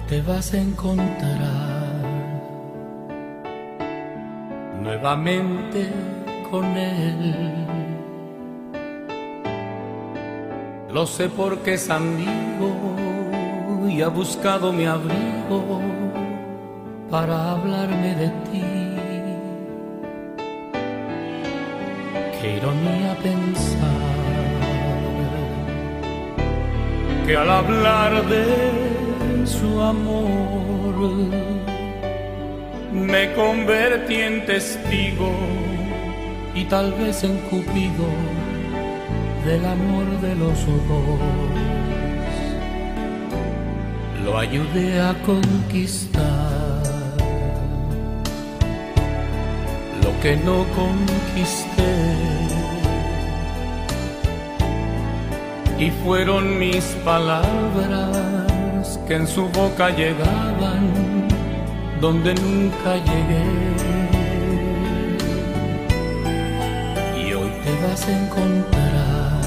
te vas a encontrar nuevamente con él. Lo sé porque es amigo y ha buscado mi abrigo para hablarme de ti. Qué ironía pensar que al hablar de su amor me convertí en testigo y tal vez en Cupido del amor de los dos. Lo ayudé a conquistar lo que no conquisté, y fueron mis palabras que en su boca llegaban donde nunca llegué. Y hoy te vas a encontrar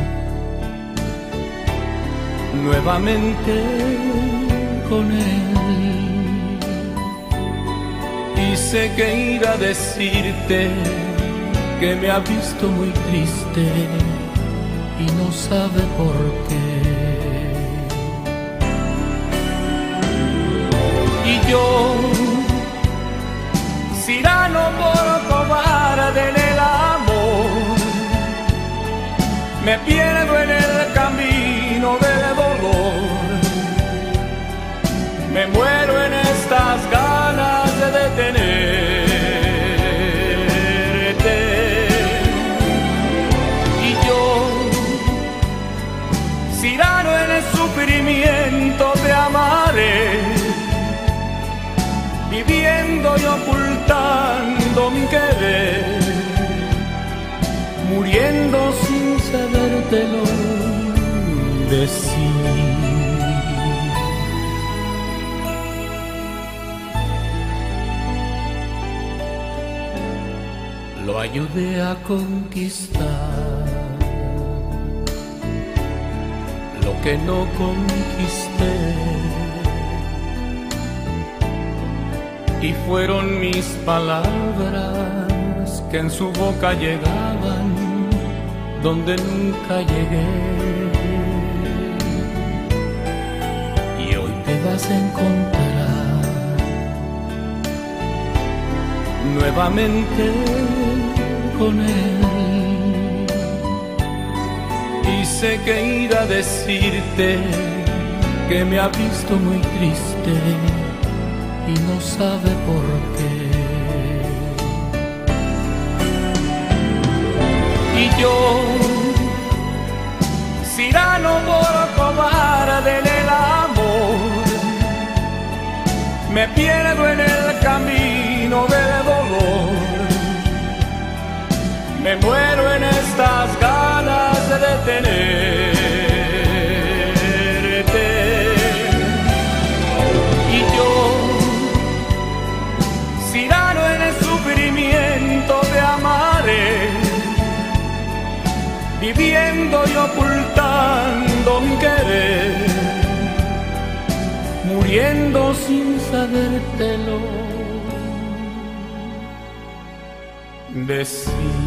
nuevamente con él, y sé que irá a decirte que me ha visto muy triste y no sabe por qué. Y yo, Cyrano por cobarde en el amor, me pierdo en el camino del dolor, me muero en estas ganas de detenerte. Y yo, Cyrano en el sufrimiento te amaré, viviendo y ocultando mi querer, muriendo sin sabértelo decir. Lo ayudé a conquistar lo que no conquisté, y fueron mis palabras que en su boca llegaban donde nunca llegué. Y hoy te vas a encontrar nuevamente con él, y sé que irá a decirte que me ha visto muy triste y no sabe por qué. Y yo, Cyrano por cobarde en el amor, me pierdo en el camino del dolor, me muero en estas ganas de detenerte. Y yo, Cyrano en el sufrimiento te amaré, viviendo y ocultando mi querer, muriendo sin sabértelo decir.